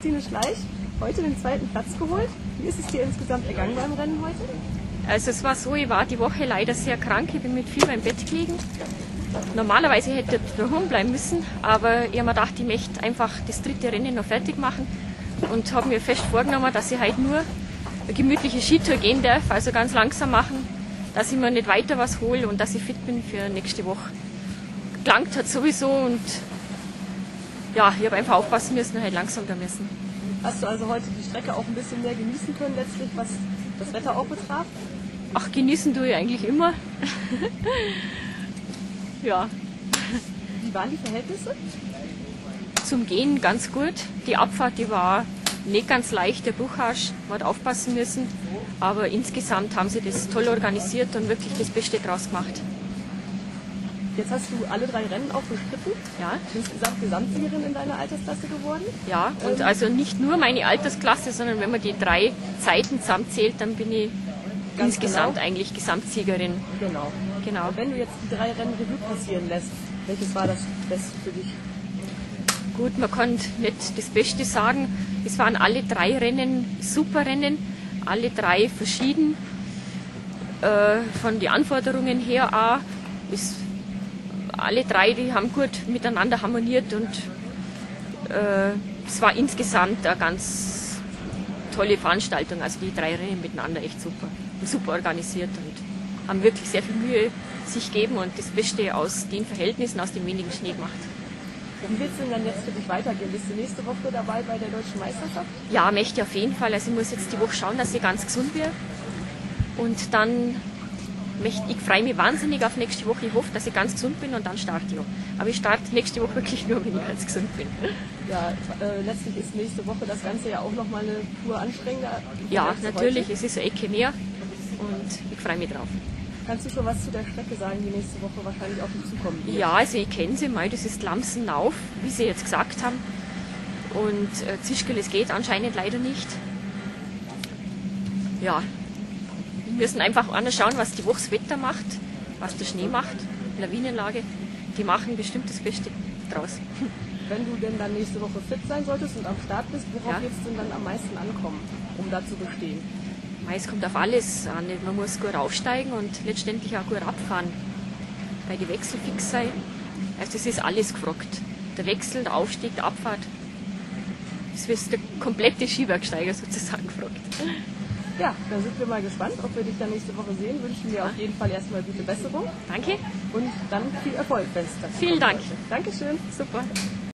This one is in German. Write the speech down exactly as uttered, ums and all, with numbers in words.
Christine Schleich, heute den zweiten Platz geholt. Wie ist es dir insgesamt ergangen beim Rennen heute? Also es war so, ich war die Woche leider sehr krank, ich bin mit Fieber im Bett gelegen. Normalerweise hätte ich daheim bleiben müssen, aber ich habe mir gedacht, ich möchte einfach das dritte Rennen noch fertig machen und habe mir fest vorgenommen, dass ich heute nur eine gemütliche Skitour gehen darf, also ganz langsam machen, dass ich mir nicht weiter was hole und dass ich fit bin für nächste Woche. Gelangt hat sowieso und ja, ich habe einfach aufpassen müssen und halt langsam da müssen. Hast du also heute die Strecke auch ein bisschen mehr genießen können, letztlich, was das Wetter auch betraf? Ach, genießen tue ich eigentlich immer. Ja. Wie waren die Verhältnisse? Zum Gehen ganz gut. Die Abfahrt, die war nicht ganz leicht, der Bruchhasch, man hat aufpassen müssen. Aber insgesamt haben sie das toll organisiert und wirklich das Beste draus gemacht. Jetzt hast du alle drei Rennen auch bestritten. Ja. Insgesamt Gesamtsiegerin in deiner Altersklasse geworden. Ja, und ähm, also nicht nur meine Altersklasse, sondern wenn man die drei Zeiten zusammenzählt, dann bin ich Ganz insgesamt genau. eigentlich Gesamtsiegerin. Genau. Genau. Wenn du jetzt die drei Rennen Revue passieren lässt, welches war das Beste für dich? Gut, man kann nicht das Beste sagen. Es waren alle drei Rennen super Rennen, alle drei verschieden. Äh, von den Anforderungen her auch. Ist, alle drei, die haben gut miteinander harmoniert und äh, es war insgesamt eine ganz tolle Veranstaltung. Also die drei Rennen miteinander echt super. Super organisiert und haben wirklich sehr viel Mühe sich gegeben und das Beste aus den Verhältnissen, aus dem wenigen Schnee gemacht. Wie wird es denn dann jetzt für dich weitergehen? Bist du nächste Woche dabei bei der Deutschen Meisterschaft? Ja, möchte ich auf jeden Fall. Also ich muss jetzt die Woche schauen, dass ich ganz gesund werde. Und dann möchte ich freue mich wahnsinnig auf nächste Woche. Ich hoffe, dass ich ganz gesund bin und dann starte ich auch. Aber ich starte nächste Woche wirklich nur, wenn ich ganz gesund bin. Ja, äh, letztlich ist nächste Woche das Ganze ja auch nochmal eine pur anstrengender. Ja, natürlich. Es ist eine Ecke mehr und ich freue mich drauf. Kannst du schon was zu der Strecke sagen, die nächste Woche wahrscheinlich auf dich zukommen wird? Ja, also ich kenne sie mal, das ist Lamsenauf, wie sie jetzt gesagt haben. Und äh, Zischkeles geht anscheinend leider nicht. Ja, wir müssen einfach anschauen, was die Woche das Wetter macht, was der Schnee macht, Lawinenlage. Die machen bestimmt das Beste draus. Wenn du denn dann nächste Woche fit sein solltest und am Start bist, worauf Ja. wird es denn dann am meisten ankommen, um da zu bestehen? Es kommt auf alles an. Man muss gut aufsteigen und letztendlich auch gut abfahren. Bei den Wechsel fix sein. Also es ist alles gefragt. Der Wechsel, der Aufstieg, die Abfahrt. Das ist der komplette Skibergsteiger sozusagen gefragt. Ja, da sind wir mal gespannt, ob wir dich dann nächste Woche sehen. Wünschen dir auf jeden Fall erstmal gute Besserung Danke. und dann viel Erfolg, wenn es dazu Vielen kommen Dank. sollte. Dankeschön. Super.